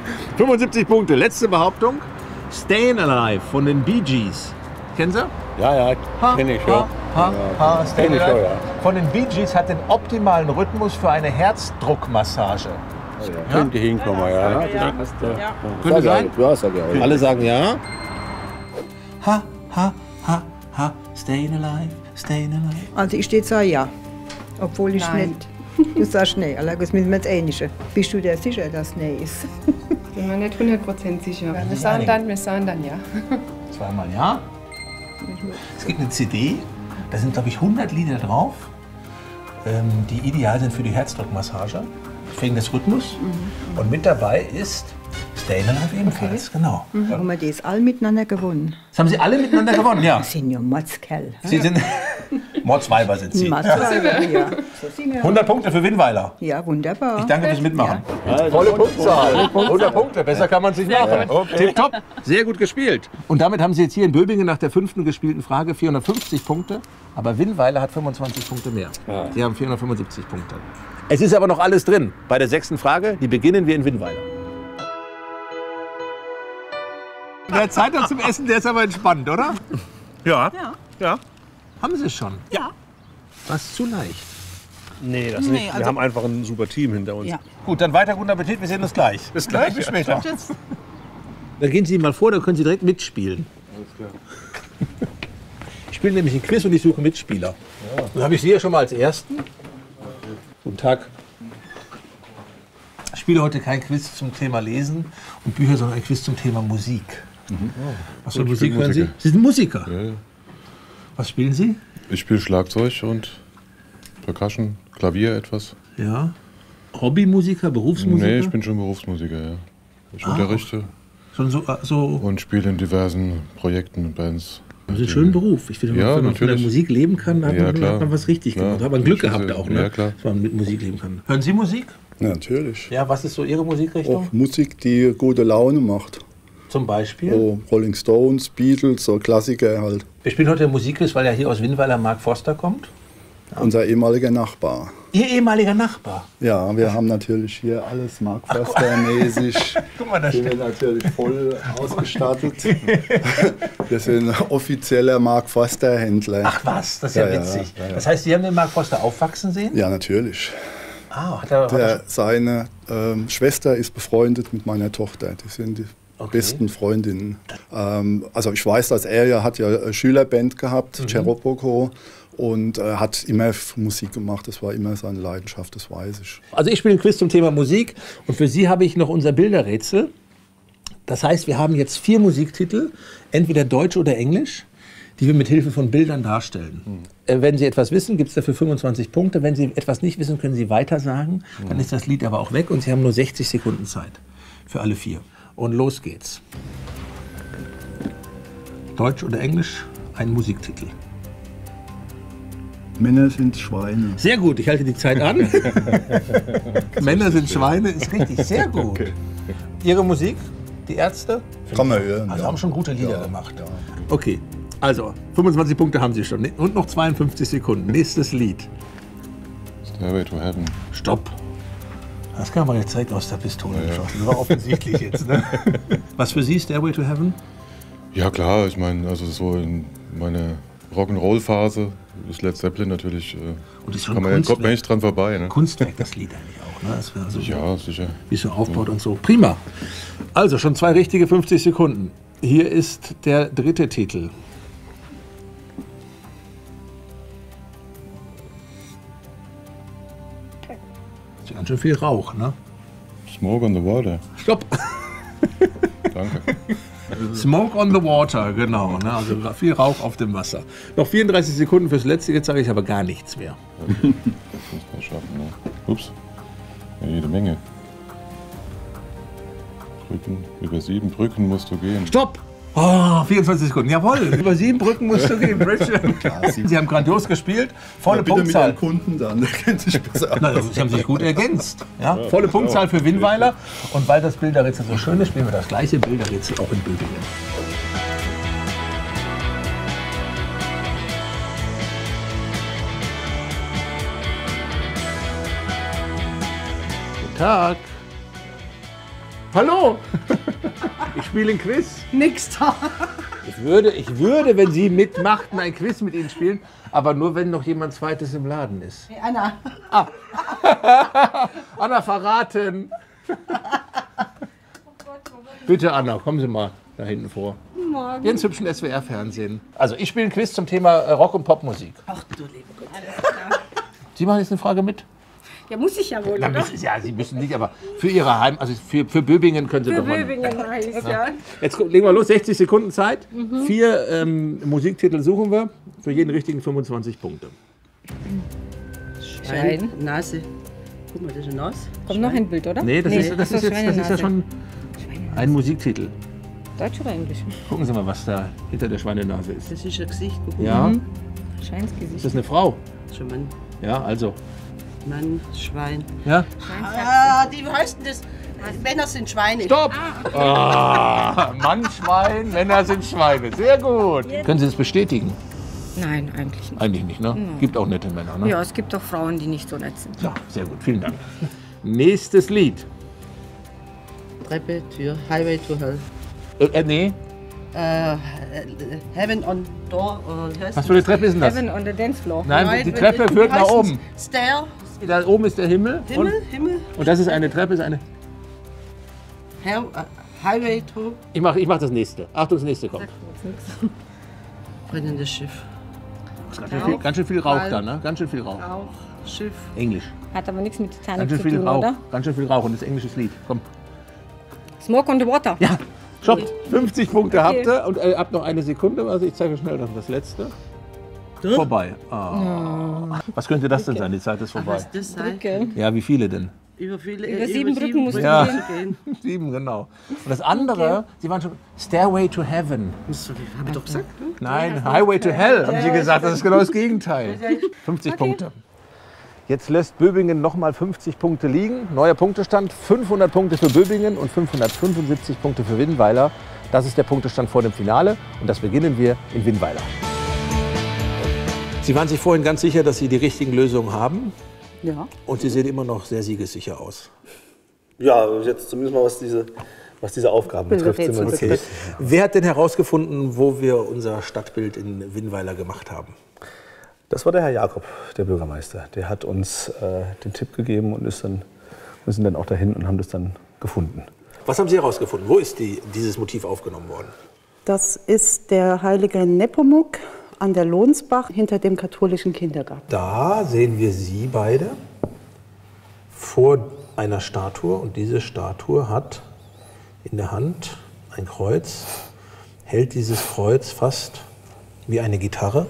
75 Punkte. Letzte Behauptung. Stayin' Alive von den Bee Gees. Kennen Sie? Ja, kenne ich schon. Stayin' Kenn ich schon, Alive. ja. Von den Bee Gees hat den optimalen Rhythmus für eine Herzdruckmassage. Könnte hinkommen, ja. Könnte sein? Ja, sag ich auch. Ja. Alle sagen ja. Ha, ha, ha, ha, stayin' alive, stayin' alive. Also ich stehe zwar ja. Obwohl ich Nein. nicht. Du sagst nee, allerdings müssen wir jetzt Ähnliche. Bist du dir sicher, dass nee ist? Bin mir nicht 100% sicher. Wir sagen dann ja. Zweimal ja. Es gibt eine CD, da sind glaube ich 100 Lieder drauf, die ideal sind für die Herzdruckmassage, wegen des Rhythmus. Und mit dabei ist Stayin' Alive ebenfalls, genau. Haben wir das alle miteinander gewonnen? Das haben Sie alle miteinander gewonnen, ja. Das sind ja Motzkerl. Sie sind Mordsweiber sind Sie. Motzkerl, ja. So sind wir. 100 Punkte für Winnweiler. Ja, wunderbar. Ich danke fürs Mitmachen. Volle Punktzahl. 100 Punkte, besser kann man es nicht machen. Tipptopp, sehr gut gespielt. Und damit haben Sie jetzt hier in Böbingen nach der 5. gespielten Frage 450 Punkte. Aber Winnweiler hat 25 Punkte mehr. Sie haben 475 Punkte. Es ist aber noch alles drin. Bei der 6. Frage, die beginnen wir in Winnweiler. Der Zeit noch zum Essen, der ist aber entspannt, oder? Ja. Haben Sie es schon? Ja. Was zu leicht. Nee, das nicht. Wir haben einfach ein super Team hinter uns. Ja. Gut, dann weiter guten Appetit. Wir sehen uns gleich. Bis gleich. Bis später. Dann gehen Sie mal vor, dann können Sie direkt mitspielen. Ich spiele nämlich ein Quiz und ich suche Mitspieler. Dann habe ich Sie ja schon mal als Ersten. Guten Tag. Ich spiele heute kein Quiz zum Thema Lesen und Bücher, sondern ein Quiz zum Thema Musik. Was für Musik hören Sie? Sie sind Musiker. Ja. Was spielen Sie? Ich spiele Schlagzeug und Percussion, Klavier etwas. Ja. Hobbymusiker, Berufsmusiker? Nee, ich bin schon Berufsmusiker, ja. Ich unterrichte Schon so und spiele in diversen Projekten und Bands. Das ist ein schöner Beruf. Ich finde, Ja, wenn man von der natürlich. Musik leben kann, hat, Ja, man, klar. hat man was richtig Klar. gemacht. Hat man Glück Das ist gehabt auch, ja, ne? ja, klar. Dass man mit Musik leben kann. Hören Sie Musik? Ja, natürlich. Ja, was ist so Ihre Musikrichtung? Auch Musik, die gute Laune macht. Zum Beispiel? So Rolling Stones, Beatles, so Klassiker halt. Wir spielen heute Musikquiz, weil ja hier aus Winnweiler Mark Forster kommt. Unser ehemaliger Nachbar. Ihr ehemaliger Nachbar? Ja, wir haben natürlich hier alles Mark Forster-mäßig. Guck mal, da sind wir steht. natürlich voll ausgestattet. Wir sind offizieller Mark Forster-Händler. Ach was, das ist ja, witzig. Ja. Das heißt, Sie haben den Mark Forster aufwachsen sehen? Ja, natürlich. Ah, hat er Seine Schwester ist befreundet mit meiner Tochter. Die sind die besten Freundinnen. Also ich weiß, dass er hat ja eine Schülerband gehabt, Cheroboko. Und hat immer Musik gemacht, das war immer seine Leidenschaft, das weiß ich. Also ich spiele ein Quiz zum Thema Musik und für Sie habe ich noch unser Bilderrätsel. Das heißt, wir haben jetzt 4 Musiktitel, entweder Deutsch oder Englisch, die wir mit Hilfe von Bildern darstellen. Wenn Sie etwas wissen, gibt es dafür 25 Punkte. Wenn Sie etwas nicht wissen, können Sie weiter sagen. Dann ist das Lied aber auch weg und Sie haben nur 60 Sekunden Zeit für alle 4. Und los geht's. Deutsch oder Englisch, ein Musiktitel. Männer sind Schweine. Sehr gut, ich halte die Zeit an. Männer sind Schweine, ist richtig, sehr gut. Okay. Ihre Musik, die Ärzte? Kann man hören. Also haben schon gute Lieder gemacht. Ja. Okay, also 25 Punkte haben Sie schon und noch 52 Sekunden. Nächstes Lied. Stairway to Heaven. Stopp. Das kann man jetzt direkt aus der Pistole geschossen. Das war offensichtlich jetzt. Ne? Was für Sie Stairway to Heaven? Ja klar, ich meine, also so in meine Rock'n'Roll-Phase ist Led Zeppelin natürlich, und ist schon kommt man nicht dran vorbei. Ne? Kunstwerk, das Lied eigentlich auch. Ne? Das also ja, sicher. Wie es so aufbaut und so. Prima. Also schon 2 richtige 50 Sekunden. Hier ist der 3. Titel. Ist ganz schön viel Rauch, ne? Smoke on the Water. Stopp. Danke. Smoke on the Water, genau. Ne? Also viel Rauch auf dem Wasser. Noch 34 Sekunden fürs Letzte, jetzt sage ich aber gar nichts mehr. Das muss man schaffen, ne? Ups. Ja, jede Menge. Brücken, über 7 Brücken musst du gehen. Stopp! Oh, 24 Sekunden, jawohl. Über 7 Brücken musst du gehen, Bridget. Sie haben grandios gespielt. Volle Punktzahl. Mit Kunden dann, der kennt sich besser aus. Na, Sie haben sich gut ergänzt. Ja? Volle Punktzahl für Winnweiler. Und weil das Bilderrätsel so schön ist, spielen wir das gleiche Bilderrätsel auch in Böbingen. Guten Tag. Hallo. Ich spiele ein Quiz. Nix da. Ich würde, wenn Sie mitmachten, ein Quiz mit Ihnen spielen, aber nur, wenn noch jemand Zweites im Laden ist. Hey, Anna. Anna, verraten. Bitte, Anna, kommen Sie mal da hinten vor. Morgen. Ganz hübschen SWR-Fernsehen. Also, ich spiele ein Quiz zum Thema Rock- und Popmusik. Ach du lieber Gott. Sie machen jetzt eine Frage mit? Ja, muss ich ja wohl, Na, oder? ja, Sie müssen nicht, aber für Ihre also für Böbingen können Sie doch mal. Für Böbingen heißt, ja. Jetzt legen wir los, 60 Sekunden Zeit. 4 Musiktitel suchen wir, für jeden richtigen 25 Punkte. Schein. Nase. Guck mal, das ist eine Nase. Kommt noch ein Bild, oder? Nee, das ist ja schon ein Musiktitel. Deutsch oder Englisch? Gucken Sie mal, was da hinter der Schweinenase ist. Das ist ein Gesicht. Guck mal. Ja. Scheinsgesicht. Ist das eine Frau? Das ist ein Mann. Ja, also. Mann, Schwein. Ja? Die heißt das. Männer sind Schweine. Stopp! Mann, Schwein, Männer sind Schweine. Sehr gut. Können Sie das bestätigen? Nein, eigentlich nicht. Eigentlich nicht, ne? Gibt auch nette Männer, ne? Ja, es gibt auch Frauen, die nicht so nett sind. Ja, sehr gut. Vielen Dank. Nächstes Lied. Treppe, Tür, Highway to Hell. Nee. Heaven on Door. Was für eine Treppe ist denn das? Heaven on the Dance Floor. Nein, die Treppe führt nach oben. Stair. Da oben ist der Himmel. Himmel. Und das ist eine Treppe, ist eine. Highway to. Ich mach das nächste. Achtung, das nächste kommt. Brennendes Schiff. Ganz schön viel Rauch da, ne? Ganz schön viel Rauch. Rauch, Schiff. Englisch. Hat aber nichts mit Titanic Ganz schön zu viel tun, Rauch. oder? Ganz schön viel Rauch und das ist ein englisches Lied. Komm. Smoke on the Water. Ja. Stopp. 50 Punkte Okay. habt ihr und habt noch eine Sekunde. Also ich zeige schnell noch das letzte. Vorbei. Was könnte das denn sein? Die Zeit ist vorbei. Was das sei? Brücke. Ja, wie viele denn? Über 7 Brücken musst du Ja, gehen. 7, genau. Und das andere, Sie waren schon Stairway to Heaven. Hab ich doch gesagt. Ne? Nein, Highway to Hell, haben Sie gesagt. Das ist genau das Gegenteil. 50 Punkte. Jetzt lässt Böbingen nochmal 50 Punkte liegen. Neuer Punktestand, 500 Punkte für Böbingen und 575 Punkte für Winnweiler. Das ist der Punktestand vor dem Finale und das beginnen wir in Winnweiler. Sie waren sich vorhin ganz sicher, dass Sie die richtigen Lösungen haben. Ja. Und Sie sehen immer noch sehr siegessicher aus. Ja, jetzt zumindest mal, was diese Aufgaben betrifft. Sind wir uns Okay. Wer hat denn herausgefunden, wo wir unser Stadtbild in Winnweiler gemacht haben? Das war der Herr Jakob, der Bürgermeister. Der hat uns den Tipp gegeben und wir sind dann auch dahin und haben das dann gefunden. Was haben Sie herausgefunden? Wo ist dieses Motiv aufgenommen worden? Das ist der heilige Nepomuk an der Lohnsbach hinter dem katholischen Kindergarten. Da sehen wir Sie beide vor einer Statue und diese Statue hat in der Hand ein Kreuz, hält dieses Kreuz fast wie eine Gitarre.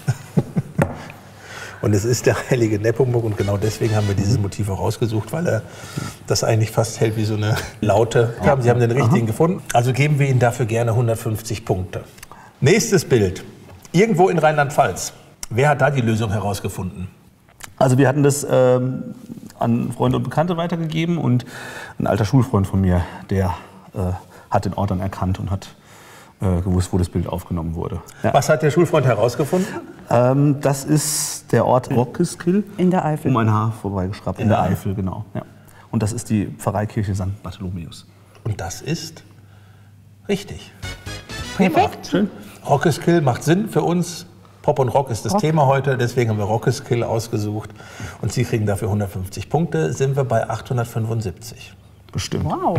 Und es ist der heilige Nepomuk und genau deswegen haben wir dieses Motiv auch rausgesucht, weil er das eigentlich fast hält wie so eine Laute. Sie haben den richtigen gefunden, also geben wir Ihnen dafür gerne 150 Punkte. Nächstes Bild, irgendwo in Rheinland-Pfalz. Wer hat da die Lösung herausgefunden? Also wir hatten das an Freunde und Bekannte weitergegeben und ein alter Schulfreund von mir, der hat den Ort dann erkannt und hat gewusst, wo das Bild aufgenommen wurde. Ja. Was hat der Schulfreund herausgefunden? Das ist der Ort Rockeskill. In der Eifel. Um ein Haar vorbeigeschraubt. In der Eifel, genau. Ja. Und das ist die Pfarreikirche St. Bartholomäus. Und das ist richtig. Perfekt. Schön. Rockeskill macht Sinn für uns. Pop und Rock ist das Thema heute, deswegen haben wir Rockeskill ausgesucht. Und Sie kriegen dafür 150 Punkte. Sind wir bei 875. Bestimmt. Wow.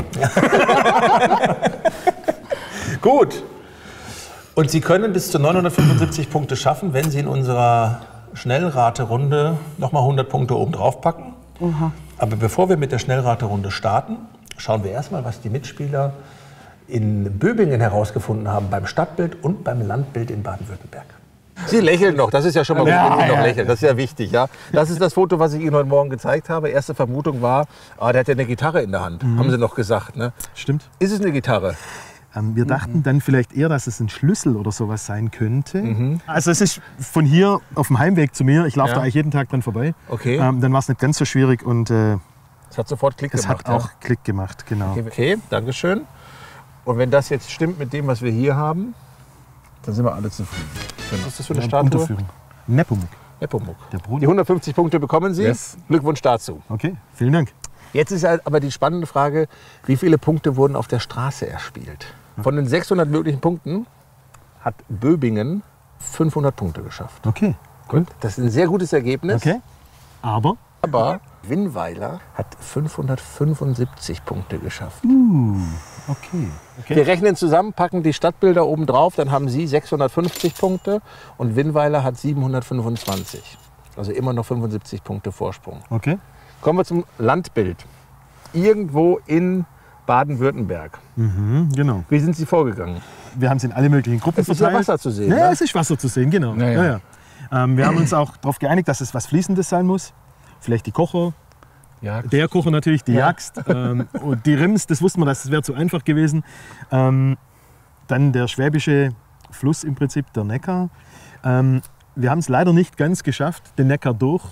Gut. Und Sie können bis zu 975 Punkte schaffen, wenn Sie in unserer Schnellraterunde nochmal 100 Punkte oben drauf packen. Aber bevor wir mit der Schnellraterunde starten, schauen wir erstmal, was die Mitspieler in Böbingen herausgefunden haben beim Stadtbild und beim Landbild in Baden-Württemberg. Sie lächeln noch, das ist ja schon mal gut, wenn Sie noch lächeln. Das ist ja wichtig. Ja? Das ist das Foto, was ich Ihnen heute Morgen gezeigt habe. Erste Vermutung war, der hat ja eine Gitarre in der Hand, haben Sie noch gesagt. Ne? Stimmt. Ist es eine Gitarre? Wir dachten dann vielleicht eher, dass es ein Schlüssel oder sowas sein könnte. Also es ist von hier auf dem Heimweg zu mir, ich laufe da eigentlich jeden Tag dran vorbei. Okay. Dann war es nicht ganz so schwierig und es hat sofort Klick gemacht. Es hat auch Klick gemacht, genau. Okay, danke schön. Und wenn das jetzt stimmt mit dem, was wir hier haben, dann sind wir alle zufrieden. Genau. Was ist das für eine Statue? Nepomuk. Nepomuk. Die 150 Punkte bekommen Sie. Yes. Glückwunsch dazu. Okay, vielen Dank. Jetzt ist aber die spannende Frage, wie viele Punkte wurden auf der Straße erspielt? Von den 600 möglichen Punkten hat Böbingen 500 Punkte geschafft. Okay, gut. Das ist ein sehr gutes Ergebnis. Okay, aber Winnweiler hat 575 Punkte geschafft. Okay. Wir rechnen zusammen, packen die Stadtbilder oben drauf, dann haben Sie 650 Punkte und Winnweiler hat 725. Also immer noch 75 Punkte Vorsprung. Okay. Kommen wir zum Landbild. Irgendwo in Baden-Württemberg. Genau. Wie sind Sie vorgegangen? Wir haben es in alle möglichen Gruppen verteilt. Es ist ja Wasser zu sehen. Ja, es ist Wasser zu sehen, genau. Ja. Wir haben uns auch darauf geeinigt, dass es was Fließendes sein muss. Vielleicht die Kocher, der Kocher natürlich, die Jagst und die Rims, das wussten wir, das wäre zu einfach gewesen. Dann der schwäbische Fluss im Prinzip, der Neckar. Wir haben es leider nicht ganz geschafft, den Neckar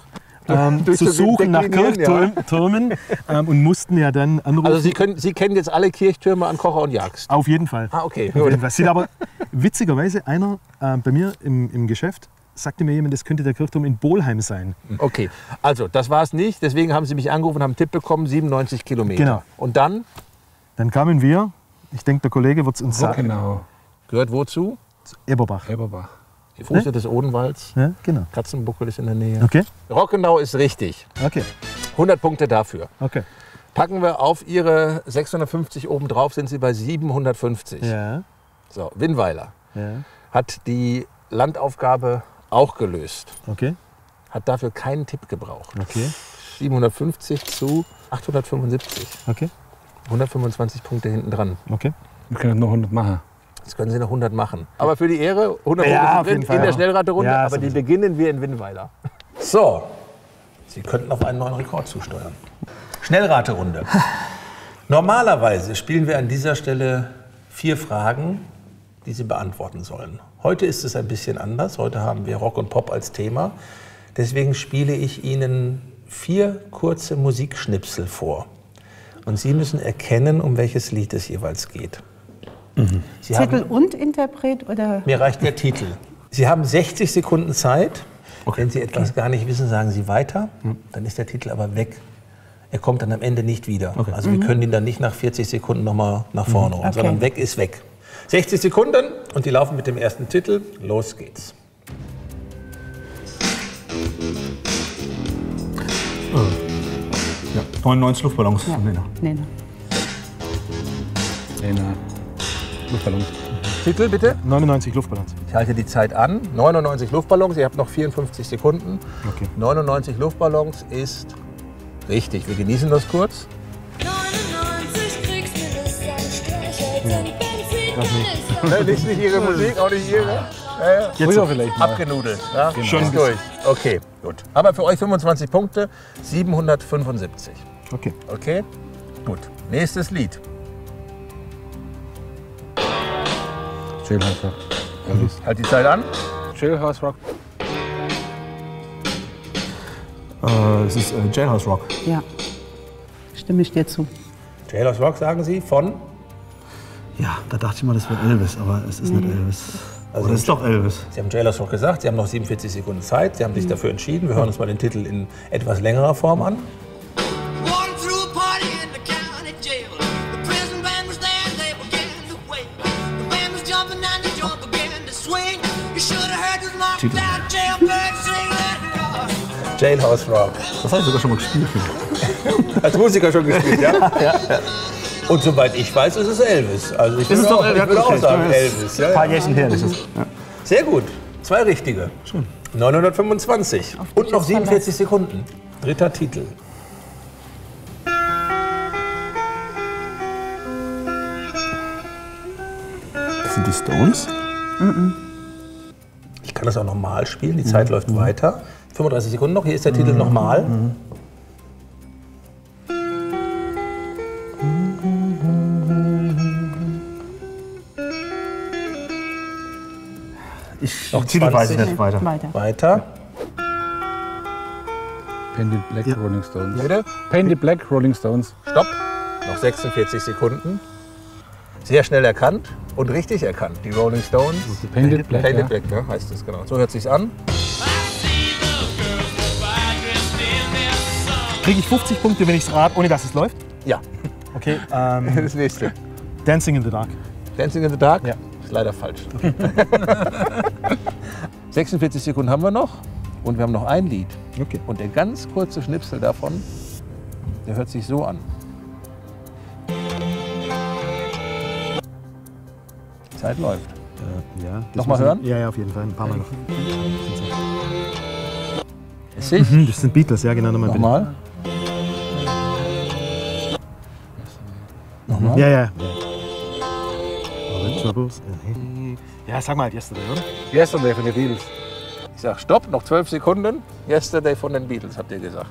zu suchen nach Kirchtürmen und mussten ja dann anrufen. Also Sie kennen jetzt alle Kirchtürme an Kocher und Jagst? Auf jeden Fall. Okay. Auf jeden Fall. Sieht aber witzigerweise einer bei mir im Geschäft, sagte mir jemand, das könnte der Kirchturm in Bolheim sein. Okay, also das war es nicht. Deswegen haben Sie mich angerufen und haben einen Tipp bekommen, 97 Kilometer. Genau. Und dann? Dann kamen wir, ich denke, der Kollege wird es uns sagen. Genau. Gehört wozu? Eberbach. Die Fuße des Odenwalds. Ja, genau. Katzenbuckel ist in der Nähe. Okay. Rockenau ist richtig. Okay. 100 Punkte dafür. Okay. Packen wir auf Ihre 650 oben drauf, sind Sie bei 750. Ja. So, Winnweiler hat die Landaufgabe auch gelöst. Okay. Hat dafür keinen Tipp gebraucht. Okay. 750 zu 875. Okay. 125 Punkte hinten dran. Okay. Wir können noch 100 machen. Jetzt können Sie noch 100 machen. Aber für die Ehre, 100 Punkte sind drin in der Schnellraterunde, aber die beginnen wir in Winnweiler. So, Sie könnten auf einen neuen Rekord zusteuern. Schnellraterunde. Normalerweise spielen wir an dieser Stelle 4 Fragen, die Sie beantworten sollen. Heute ist es ein bisschen anders. Heute haben wir Rock und Pop als Thema. Deswegen spiele ich Ihnen 4 kurze Musikschnipsel vor. Und Sie müssen erkennen, um welches Lied es jeweils geht. Titel und Interpret? Oder? Mir reicht der Titel. Sie haben 60 Sekunden Zeit. Wenn Sie etwas gar nicht wissen, sagen Sie weiter. Dann ist der Titel aber weg. Er kommt dann am Ende nicht wieder. Also wir können ihn dann nicht nach 40 Sekunden nochmal nach vorne holen, sondern weg ist weg. 60 Sekunden und die laufen mit dem ersten Titel. Los geht's. Ja, 99 Luftballons. Ja. Nena. Luftballons. Titel bitte? 99 Luftballons. Ich halte die Zeit an. 99 Luftballons. Ihr habt noch 54 Sekunden. Okay. 99 Luftballons ist richtig. Wir genießen das kurz. 99 Kriegsminister, Streicher, Benzin. Nicht Ihre Musik, auch nicht Ihre? Jetzt Früher vielleicht mal. abgenudelt. Ja? Genau. Schon durch. Okay, gut. Aber für euch 25 Punkte, 775. Okay. Okay, gut. Nächstes Lied. Jailhouse Rock. Halt die Zeit an. Jailhouse Rock. Es ist Jailhouse Rock. Ja, stimme ich dir zu. Jailhouse Rock, sagen Sie, von? Ja, da dachte ich mal, das wäre Elvis, aber es ist nicht Elvis. Also Oder es ist doch Elvis. Sie haben Jailhouse Rock gesagt, Sie haben noch 47 Sekunden Zeit. Sie haben sich dafür entschieden. Wir hören uns mal den Titel in etwas längerer Form an. Jailhouse Rock. Das habe ich sogar schon mal gespielt. Als Musiker schon gespielt, ja? Ja. Und soweit ich weiß, ist es Elvis. Also ich würde auch sagen Elvis. Ein paar Jährchen her ist es. Ja. Sehr gut. 2 richtige. Schön. 925. Und noch 47 Sekunden. Dritter Titel. Das sind die Stones? Ich kann das auch nochmal spielen. Die Zeit läuft weiter. 35 Sekunden noch. Hier ist der Titel nochmal. Noch Titel weiß ich nicht weiter. Weiter. Painted Black Rolling Stones. Bitte? Painted Black Rolling Stones. Stopp. Noch 46 Sekunden. Sehr schnell erkannt und richtig erkannt. Die Rolling Stones. Painted Black, Painted ja. Black, ne? Heißt es genau. So hört sich's an. Kriege ich 50 Punkte, wenn ich es rate, ohne dass es läuft? Ja. Okay. Das nächste. Dancing in the Dark. Dancing in the Dark? Ja. Ist leider falsch. 46 Sekunden haben wir noch und wir haben noch ein Lied. Okay. Und der ganz kurze Schnipsel davon, der hört sich so an. Die Zeit läuft. Ja. Nochmal hören? Ja, auf jeden Fall. Ein paar Mal noch. Ist ich? Das sind Beatles, ja genau. Nochmal. Nochmal? Ja. Troubles. Ja, sag mal halt Yesterday, oder? Yesterday von den Beatles. Ich sag Stopp, noch 12 Sekunden. Yesterday von den Beatles, habt ihr gesagt.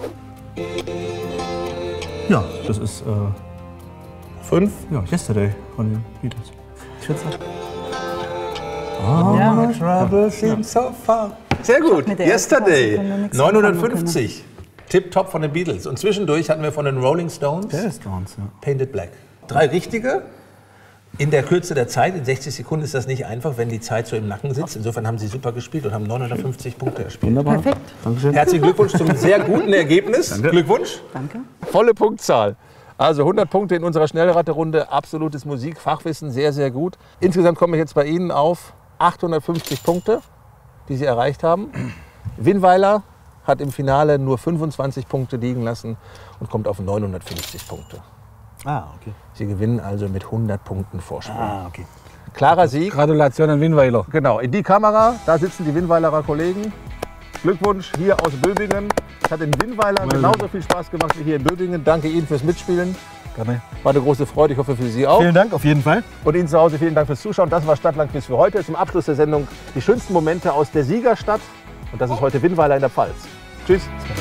Ja, das ist 5. ja, Yesterday von den Beatles. Ich würde sagen. All my troubles seem so far. Sehr gut. Yesterday. 950. Tip-top von den Beatles. Und zwischendurch hatten wir von den Rolling Stones Painted Black. 3 richtige. In der Kürze der Zeit, in 60 Sekunden, ist das nicht einfach, wenn die Zeit so im Nacken sitzt. Insofern haben Sie super gespielt und haben 950 Punkte erspielt. Wunderbar. Perfekt. Dankeschön. Herzlichen Glückwunsch zum sehr guten Ergebnis. Danke. Glückwunsch. Danke. Volle Punktzahl. Also 100 Punkte in unserer Schnellraterunde. Absolutes Musikfachwissen, sehr, sehr gut. Insgesamt komme ich jetzt bei Ihnen auf 850 Punkte, die Sie erreicht haben. Winnweiler hat im Finale nur 25 Punkte liegen lassen und kommt auf 950 Punkte. Ah, okay. Sie gewinnen also mit 100 Punkten Vorsprung. Ah, okay. Klarer Sieg. Gratulation an Winnweiler. Genau, in die Kamera, da sitzen die Winnweilerer Kollegen. Glückwunsch hier aus Böbingen. Es hat in Winnweiler genauso viel Spaß gemacht wie hier in Böbingen. Danke Ihnen fürs Mitspielen. Gerne. War eine große Freude, ich hoffe für Sie auch. Vielen Dank, auf jeden Fall. Und Ihnen zu Hause vielen Dank fürs Zuschauen. Das war Stadtlandquiz für heute. Zum Abschluss der Sendung die schönsten Momente aus der Siegerstadt. Und das ist heute Winnweiler in der Pfalz. Tschüss.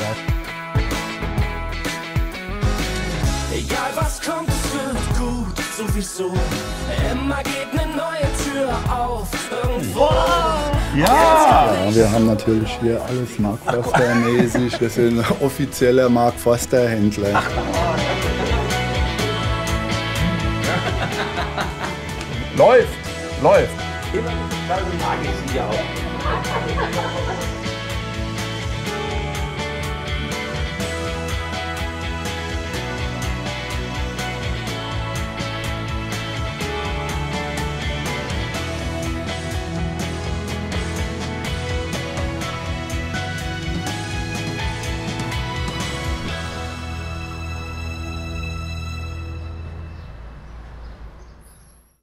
Egal was kommt, es wird gut, sowieso. Immer geht eine neue Tür auf, irgendwo. Ja, wir haben natürlich hier alles Mark Foster-mäßig. Wir sind offizieller Mark Foster-Händler. Läuft. Immer mag ich Sie auch.